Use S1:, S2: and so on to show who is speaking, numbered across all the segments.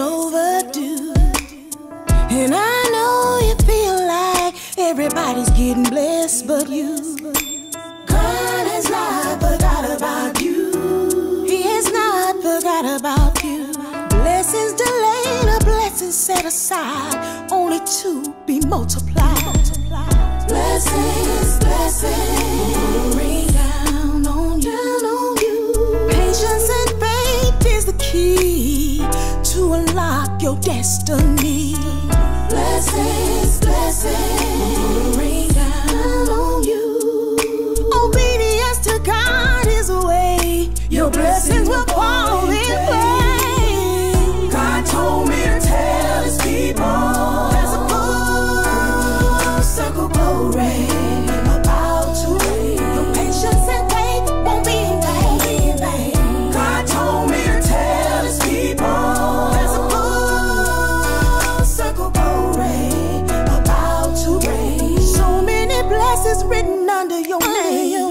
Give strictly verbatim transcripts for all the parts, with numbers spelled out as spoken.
S1: overdue. And I know you feel like everybody's getting blessed but you. God has not forgot about you. He has not forgot about you. Blessings delayed, a blessing set aside, only to be multiplied. Blessings, blessings, rain down on you. Down on you. Patience and faith is the key to unlock your destiny. Blessings, blessings, rain down on you. Obedience to God is a way your blessings will fall in place. God told me to tell his people there's a full circle glory about to rain. Your patience and faith won't be in vain. God told me to tell his people there's a full circle glory about to rain. So many blessings written under your name.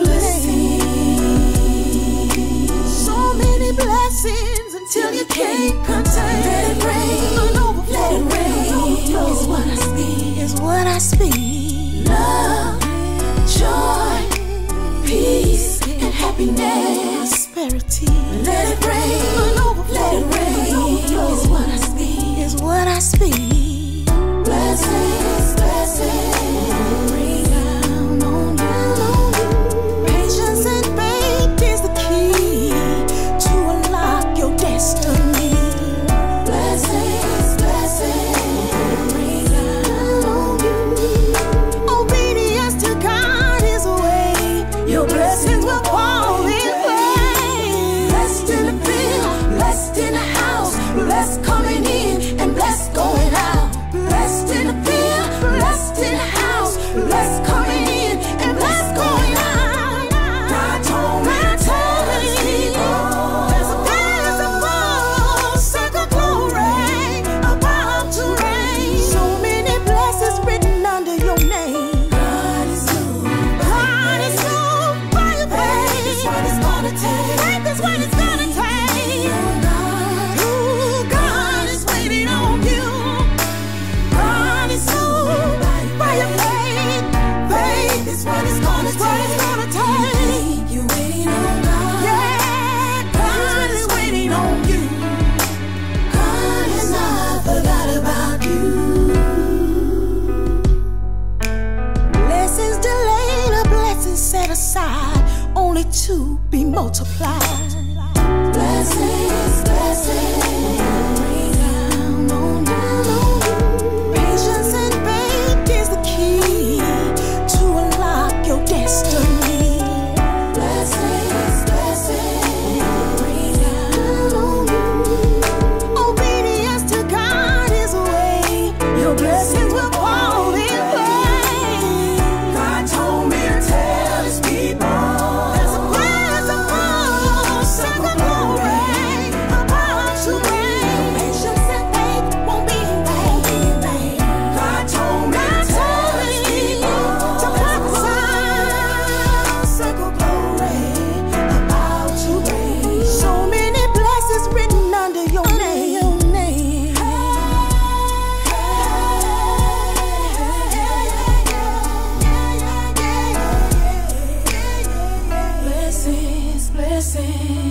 S1: So many blessings until you can't contain. Let it rain, let it rain. Is what I speak. Is what I speak. Love, joy, peace, and happiness, prosperity. Let it rain, let it rain. Is what I speak. Is what I speak. Blessings, blessings, rain down on you. Patience and faith is the key to unlock your destiny. Blessings, blessings, rain down on you. Obedience to God is a way your blessings will fall in place. Blessed in the field, blessed in the house, blessed coming in and blessed going out. Blessed in the field, blessed in the house, blessed coming in and blessed going out. God told me to tell his people there's a there's a full circle glory about to rain. So many blessings written under your name. God is good. God is good by your faith. That's what it's gonna take. Faith is what it's gonna take. Ooh, God is waiting on you. God is good by your faith. Faith is what it's gonna take. What it's gonna take. You're waiting on God. Yeah, God is waiting on you. God has not forgot about you. Blessings delayed, a blessing set aside, only to be multiplied. Blessings, blessings, rain down on you. Patience and faith is the key to unlock your destiny. Blessings, blessings, rain down on you. Obedience to God is a way your blessings will fall in place. God told me to tell his people there's a there's a full circle glory about to rain. Patience and faith won't be in vain. God told me to tell his people to prophesy circle glory about to rain. So many blessings written under your name. Blessings, blessings.